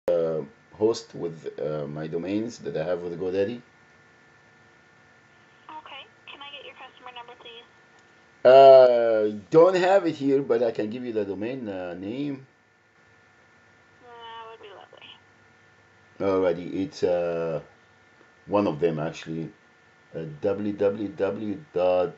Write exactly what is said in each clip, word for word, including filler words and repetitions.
uh, host with uh, my domains that I have with GoDaddy. Okay. Can I get your customer number, please? Uh, don't have it here, but I can give you the domain uh, name. That would be lovely. Alrighty, it's uh, one of them actually. Uh, www dot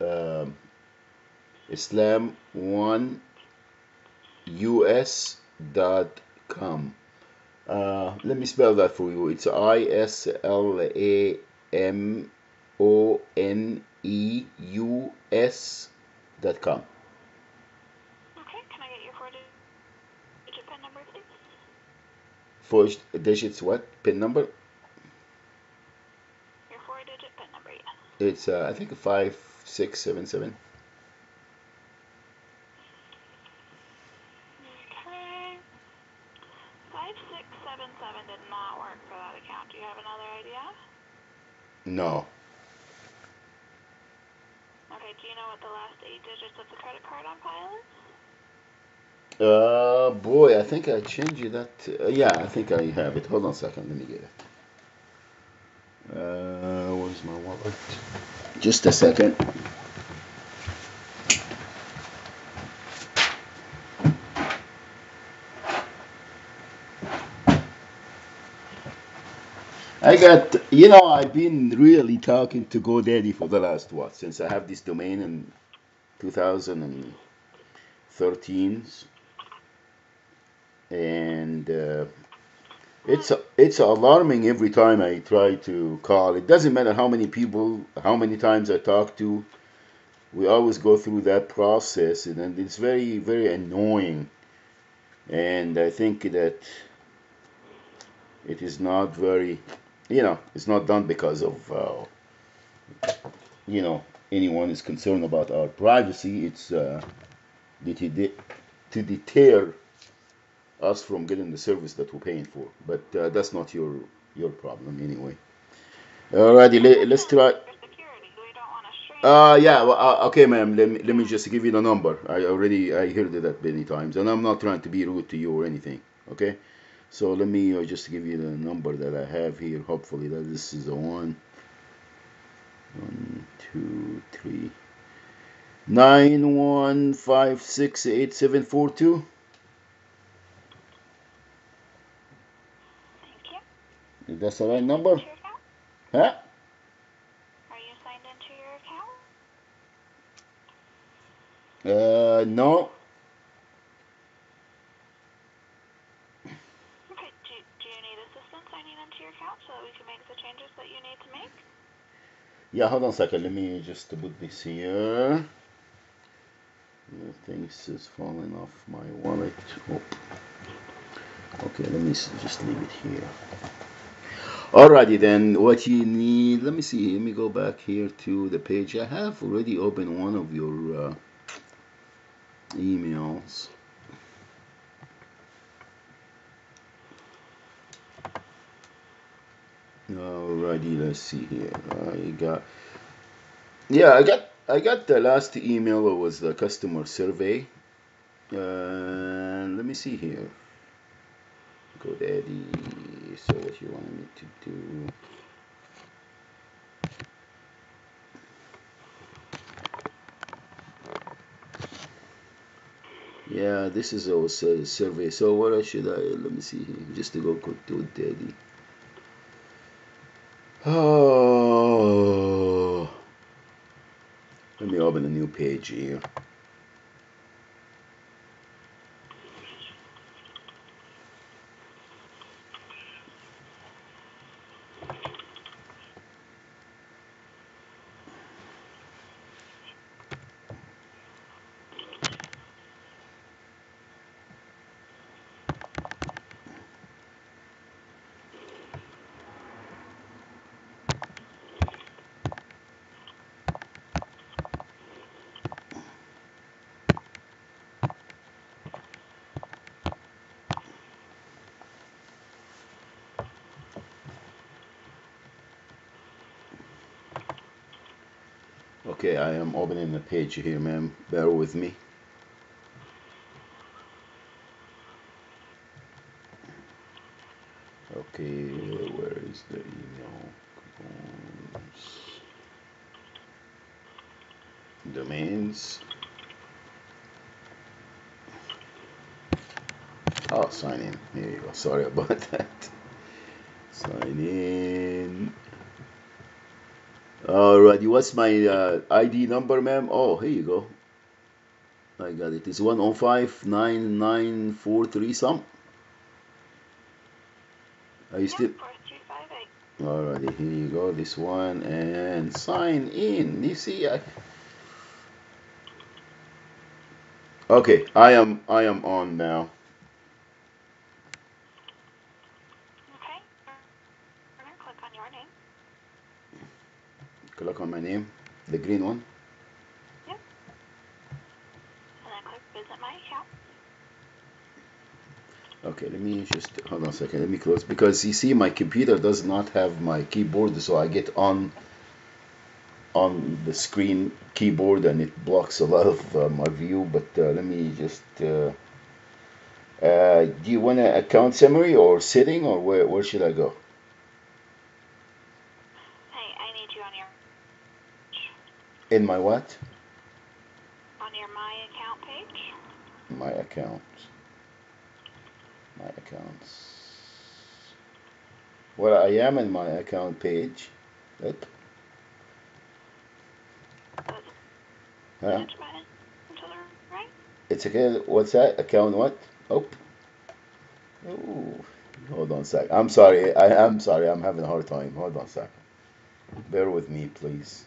islam one u s dot com. Uh, let me spell that for you. It's I S L A M O N E U S dot com. Okay. Can I get your four-digit PIN number, please? Four digits what? PIN number? Your four-digit PIN number, yes. It's uh, I think five six seven seven. Okay. Five six seven seven did not work for that account. Do you have another idea? No. Okay. Do you know what the last eight digits of the credit card on file is? Uh, boy, I think I changed that. Uh, yeah, I think I have it. Hold on a second. Let me get it. Uh, where's my wallet? Just a second. I got, you know, I've been really talking to GoDaddy for the last what, since I have this domain in two thousand thirteen, and uh, it's it's alarming every time I try to call. It doesn't matter how many people, how many times I talk to. We always go through that process, and then it's very very annoying. And I think that it is not very, you know, it's not done because of uh, you know anyone is concerned about our privacy. It's uh, to deter us from getting the service that we're paying for. But uh, that's not your your problem anyway. Alrighty, let, let's try. For security, we don't want a Uh, stranger. yeah, well, uh, okay, ma'am. Let me, let me just give you the number. I already I heard that many times, and I'm not trying to be rude to you or anything. Okay, so let me uh, just give you the number that I have here. Hopefully, that this is the one. One, two, three. Nine one five six eight seven four two. Thank you. That's the Are right you signed number, into your account? huh? Are you signed into your account? Uh, no. Okay. Do, do you need assistance signing into your account so that we can make the changes that you need to make? Yeah, hold on a second. Let me just put this here. Yeah, things is falling off my wallet. Oh. Okay, let me just leave it here. Alrighty then, what you need, let me see, let me go back here to the page. I have already opened one of your uh, emails. Alrighty, let's see here. I got, yeah, I got, I got the last email. It was the customer survey. Uh, let me see here. GoDaddy. So what you want me to do? Yeah, this is also a survey. So what should I? Let me see here. Just to go to Daddy. Oh, let me open a new page here. Okay, I am opening the page here, ma'am. Bear with me. Okay, where is the email? Domains. Oh, sign in. Here you go. Sorry about that. Sign in. Alrighty, what's my uh, I D number, ma'am? Oh, here you go. I got it. It's one oh five nine nine four three some. Are you Yep, still? four three five eight. Alrighty, here you go. This one and sign in. You see, I... Okay, I am I am on now. Okay. We're gonna click on your name. Click on my name, the green one. Yep. And then click visit my account. Okay, let me just hold on a second. Let me close because you see, my computer does not have my keyboard, so I get on on the screen keyboard and it blocks a lot of uh, my view. But uh, let me just. Uh, uh, do you want an account summary or setting, or where where should I go? Hey, I need you on your In my what? on your my account page. My account. My accounts. Well, I am in my account page. Yep. The Huh? manage button to the right. It's okay. What's that? Account what? Oh. Ooh. Hold on a sec. I'm sorry. I am sorry. I'm having a hard time. Hold on a sec. Bear with me, please.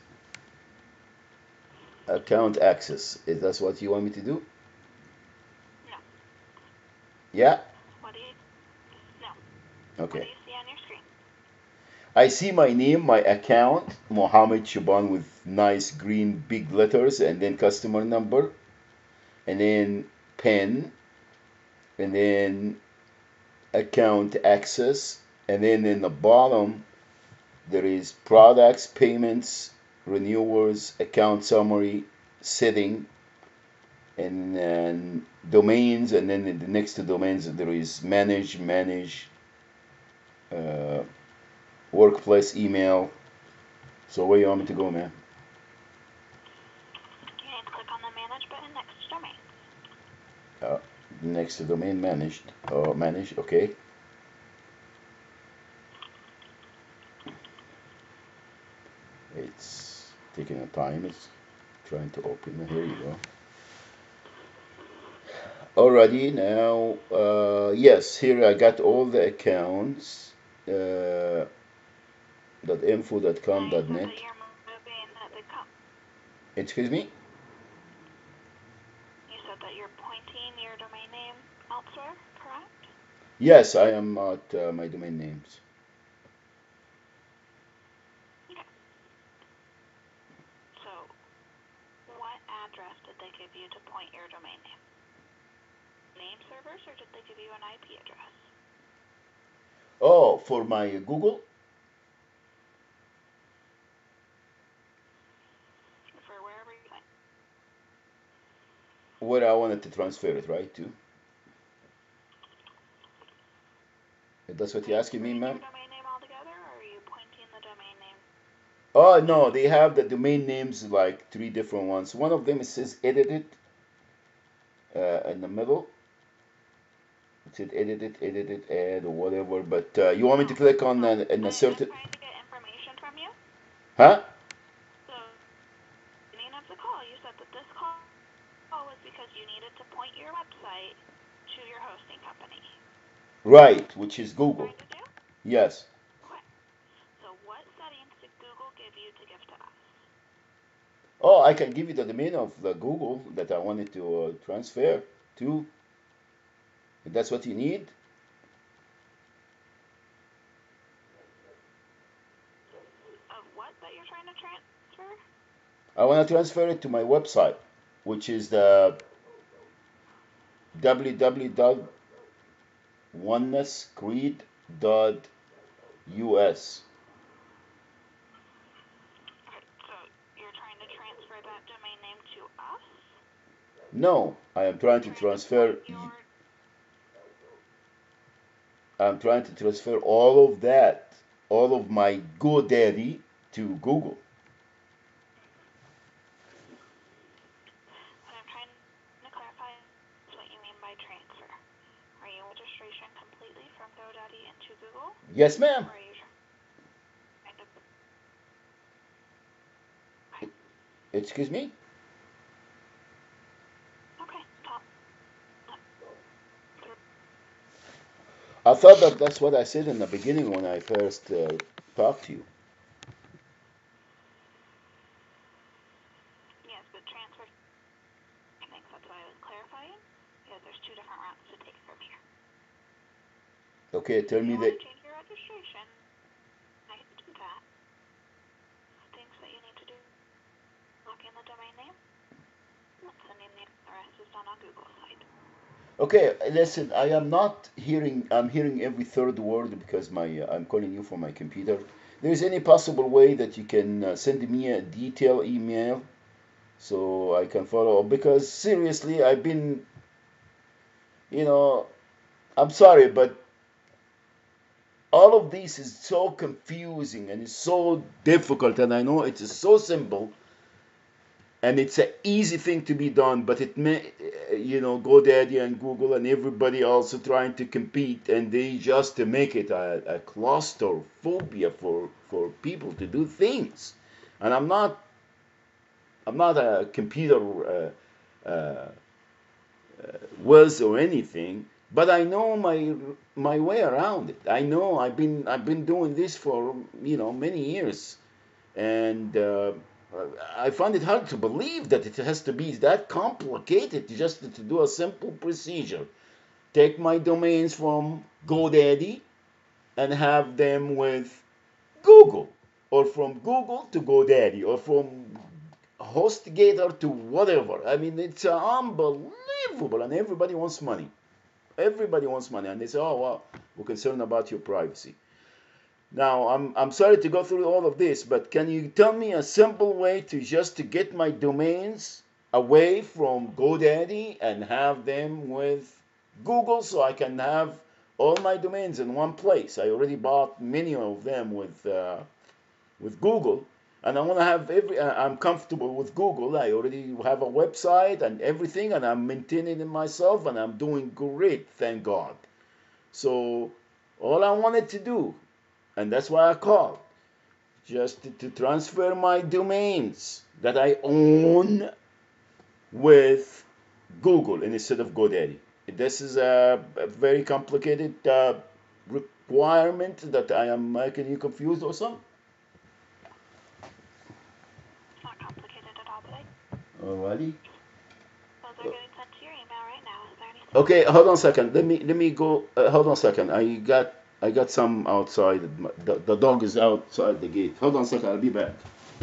Account access. Is that what you want me to do? No. Yeah? What do you no. What Okay. do you see on your screen? I see my name, my account, Mohammed Shaban with nice green big letters, and then customer number, and then pen, and then account access, and then in the bottom there is products, payments, renewals, account summary, setting, and then domains, and then in the next to domains there is manage, manage, uh, workplace email. So where you want me to go, man? You need to click on the manage button next to domain. Uh, next to domain managed. Oh, manage. Okay. It's taking a time. It's trying to open. Here you go. Alrighty, now, uh, yes, here I got all the accounts. Uh, .info, Now .com, you said .net. that you're moving the com- Excuse me? you said that you're pointing your domain name elsewhere, correct? Yes, I am at uh, my domain names. Okay. So, what address did they give you to point your domain name? Name servers, or did they give you an I P address? Oh, for my Google? For wherever you went. Where I wanted to transfer it, right, to? That's what Are you're you asking me, moving ma'am? your domain name altogether, or are you pointing the domain name? Oh, no, they have the domain names like three different ones. One of them it says edited uh, in the middle. It said edited, edited, add, or whatever. But uh, you want me to No, click on no. uh, in a I, I'm certain. trying to get information from you. Huh? So, beginning of the call, you said that this call was because you needed to point your website to your hosting company. Right, which is Google. Trying to do? Yes. Okay. So, what settings did Google give you to give to us? Oh, I can give you the domain of the Google that I wanted to uh, transfer to. If that's what you need. Of what that you're trying to transfer? I want to transfer it to my website, which is the w w w dot oneness creed dot u s. Okay, so you're trying to transfer that domain name to us? No, I am You're trying to trying to transfer. point your I'm trying to transfer all of that, all of my GoDaddy to Google. What I'm trying to clarify is what you mean by transfer. Are you registration completely from GoDaddy into Google? Yes, ma'am. Or are you trying to... Excuse me? Okay, top. I thought that that's what I said in the beginning when I first uh, talked to you. Yes, but transfer... I think that's what I was clarifying. Because there's two different routes to take from here. Okay, tell If me you that. want to change your registration, I can do that. Things that you need to do. Lock in the domain name. Sending the rest is done on Google site. Okay, listen. I am not hearing. I'm hearing every third word because my uh, I'm calling you from my computer. There is any possible way that you can uh, send me a detailed email so I can follow up? Because seriously, I've been, you know, I'm sorry, but all of this is so confusing and it's so difficult. And I know it is so simple and it's an easy thing to be done, but it may, you know, GoDaddy and Google and everybody also trying to compete, and they just to make it a, a claustrophobia for for people to do things. And I'm not I'm not a computer uh, uh, whiz or anything, but I know my my way around it. I know I've been I've been doing this for you know many years, and uh, I find it hard to believe that it has to be that complicated just to do a simple procedure. Take my domains from GoDaddy and have them with Google, or from Google to GoDaddy, or from HostGator to whatever. I mean, it's uh, unbelievable, and everybody wants money. Everybody wants money, and they say, "Oh, well, we're concerned about your privacy." Now, I'm I'm sorry to go through all of this, but can you tell me a simple way to just to get my domains away from GoDaddy and have them with Google, so I can have all my domains in one place? I already bought many of them with uh, with Google, and I want to have every. Uh, I'm comfortable with Google. I already have a website and everything, and I'm maintaining it myself, and I'm doing great, thank God. So all I wanted to do, and that's why I called, just to, to transfer my domains that I own with Google instead of GoDaddy. This is a, a very complicated uh, requirement that I am making you confused or something. It's not complicated at all, but I... Alrighty. Those are getting sent to your email right now. Is there anything... Okay, hold on a second. Let me let me go. Uh, hold on a second. I got I got some outside. The, the dog is outside the gate. Hold on a second. I'll be back.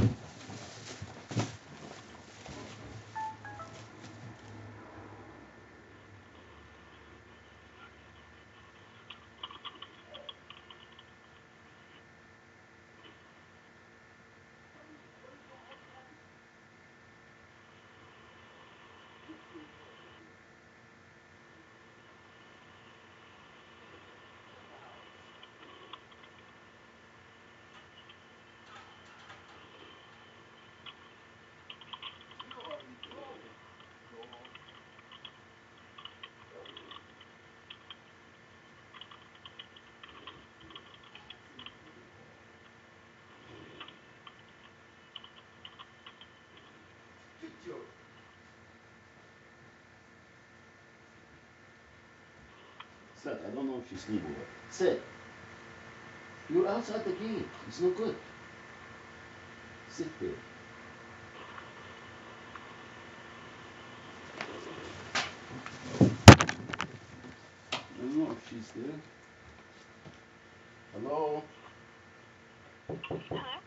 Sit. I don't know if she's sleeping. Sit. You're outside the gate. It's no good. Sit there. I don't know if she's there. Hello? Hello?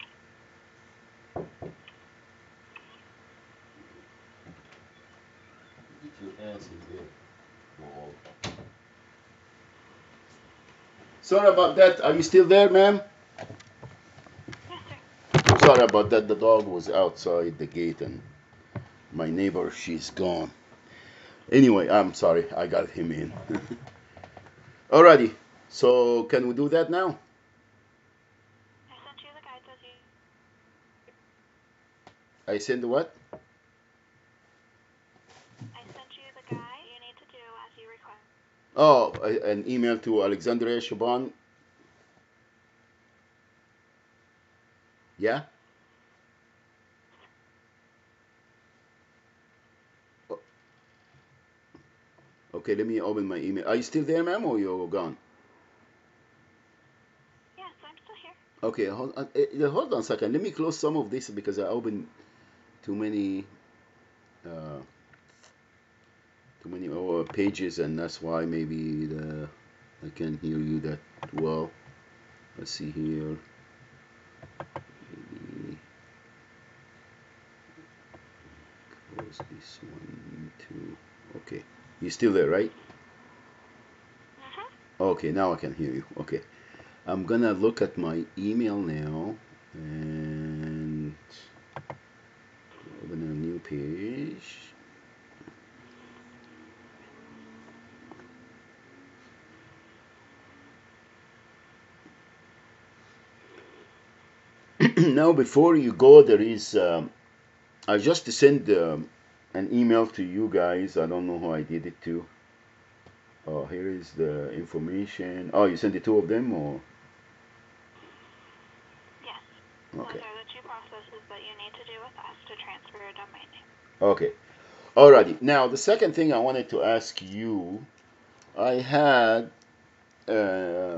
Get your ass in there, ball. Sorry about that. Are you still there, ma'am? Yes, sir. Sorry about that. The dog was outside the gate and my neighbor, she's gone. Anyway, I'm sorry. I got him in. Alrighty. So can we do that now? I sent you the guides as you. I send what? I sent you the guide you need to do as you request. Oh, a- an email to Alexandria Shaban. Yeah. O- Okay, let me open my email. Are you still there, ma'am, or you're gone? Yes, I'm still here. Okay, hold on, uh, hold on a second. Let me close some of this because I opened too many, uh, too many uh, pages, and that's why maybe the I can't hear you that well. Let's see here. Maybe close this one too. Okay, you still there, right? Mhm. Okay, now I can hear you. Okay, I'm gonna look at my email now and open a new page. Now, before you go, there is um, I just sent um, an email to you guys. I don't know who I did it to. Oh, here is the information. Oh, you sent the two of them, or Yes. Those okay, are the two processes that you need to do with us to transfer a domain name. okay, alrighty. Now, the second thing I wanted to ask you, I had uh,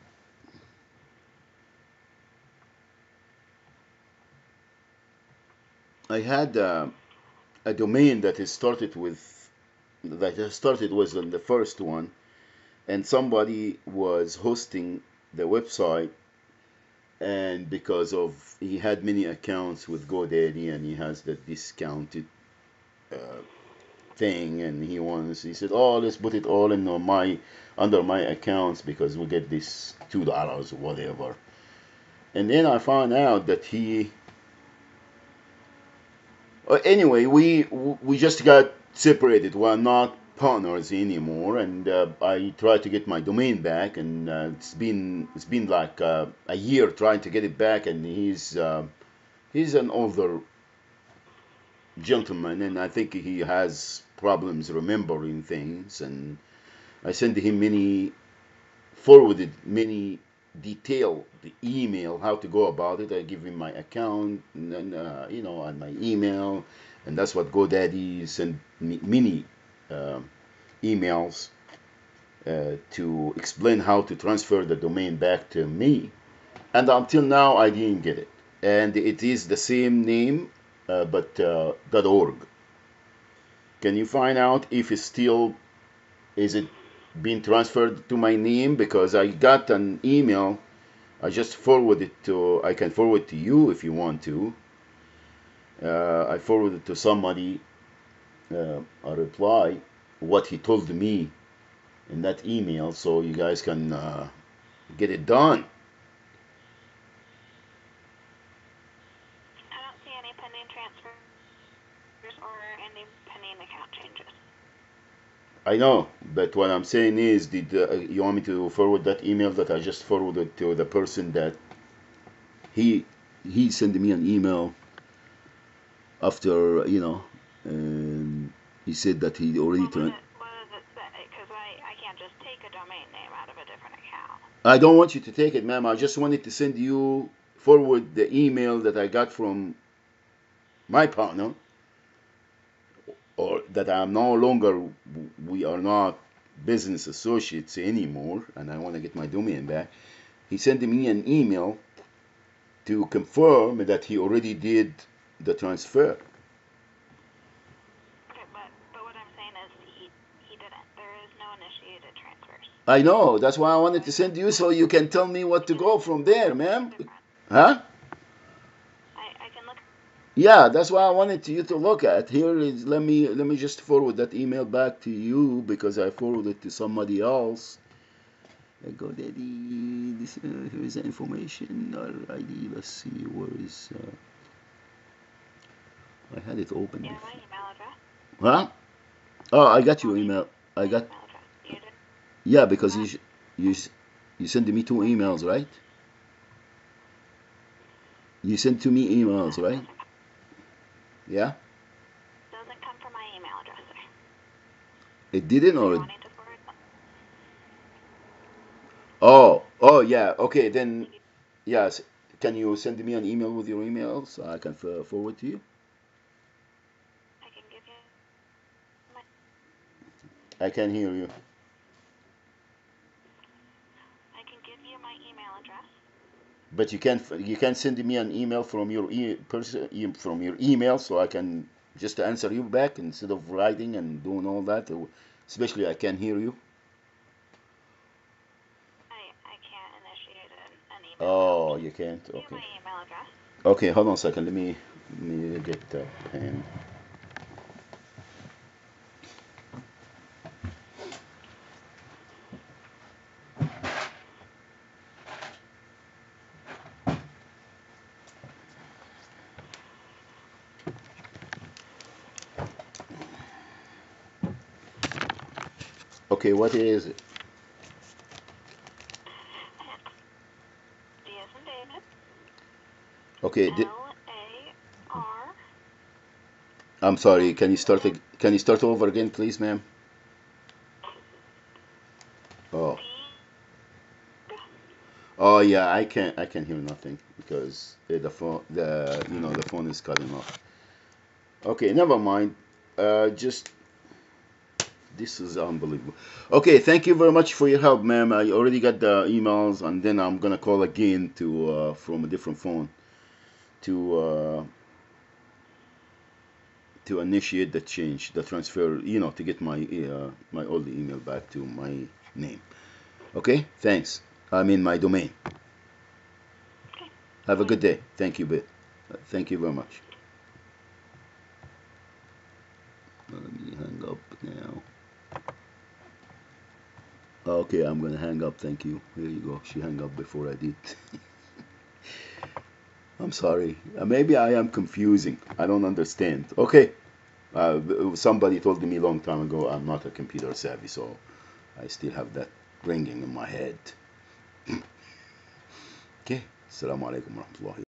I had uh, a domain that is started with that has started was on the first one, and somebody was hosting the website, and because of he had many accounts with GoDaddy and he has the discounted uh, thing, and he wants he said, oh, let's put it all in my under my accounts because we get this two dollars or whatever. And then I found out that he uh, anyway we we just got separated. We're not partners anymore, and uh, I tried to get my domain back, and uh, it's been it's been like uh, a year trying to get it back, and he's uh, he's an older gentleman, and I think he has problems remembering things. And I sent him many, forwarded many detailed email how to go about it. I give him my account, and then, uh, you know, and my email, and that's what GoDaddy sent me many uh, emails uh, to explain how to transfer the domain back to me. And until now, I didn't get it. And it is the same name, uh, but uh, .org. Can you find out if it's still is it being transferred to my name? Because I got an email. I just forwarded to. I can forward to you if you want to. Uh, I forwarded to somebody uh, a reply what he told me in that email, so you guys can uh, get it done. I don't see any pending transfers or any pending account changes. I know, but what I'm saying is, did uh, you want me to forward that email that I just forwarded to the person that he he sent me an email after, you know, and he said that he already What would turned. it What does it say? Because I I can't just take a domain name out of a different account. I don't want you to take it, ma'am. I just wanted to send you forward the email that I got from my partner, or that I'm no longer, we are not business associates anymore, and I want to get my domain back. He sent me an email to confirm that he already did the transfer. Okay, but but what I'm saying is he he didn't. There is no initiated transfers. I know, that's why I wanted to send you so you can tell me what to go from there, ma'am. Huh? I I can look. Yeah, that's why I wanted you to look at. Here is let me let me just forward that email back to you because I forwarded it to somebody else. I go daddy. This uh, here is the information. Our I D. Let's see where is. Uh, I had it open Yeah, my before. email address. Huh? Oh, I got Want your me to email. I my got email address? You did yeah because not. you you You sent me two emails, right? You sent to me emails, right? Yeah? Doesn't come from my email address, sir. It didn't, So or you're it... wanting to forward them? Oh, oh yeah. Okay, then yes. Can you send me an email with your email so I can f- forward to you? I can give you my, I can hear you. I can give you my email address. But you can you can send me an email from your e- person e- from your email so I can just answer you back instead of writing and doing all that. Especially I can hear you. I, I can't initiate an, an email. Oh, I'll you can't. give you Okay. my email address. Okay, hold on a second. Let me let me get the pen. Okay, what is it? It's D as in David, Okay, di- L A R I'm sorry. S Can you as start? in ag- Can you start over again, please, ma'am? Oh, D. oh yeah. I can't. I can hear nothing because uh, the phone. The you know the phone is cutting off. Okay, never mind. Uh, just this is unbelievable. Okay, thank you very much for your help, ma'am. I already got the emails, and then I'm gonna call again to uh, from a different phone to uh, to initiate the change, the transfer. You know, to get my uh, my old email back to my name. Okay, thanks. I mean my domain. Okay. Have a Bye. good day. Thank you, Bit. Uh, Thank you very much. Let me hang up now. Okay, I'm gonna hang up. Thank you. Here you go. She hung up before I did. I'm sorry. Uh, maybe I am confusing. I don't understand. Okay. Uh, somebody told me a long time ago I'm not a computer savvy, so I still have that ringing in my head. Okay. Assalamu alaikum warahmatullahi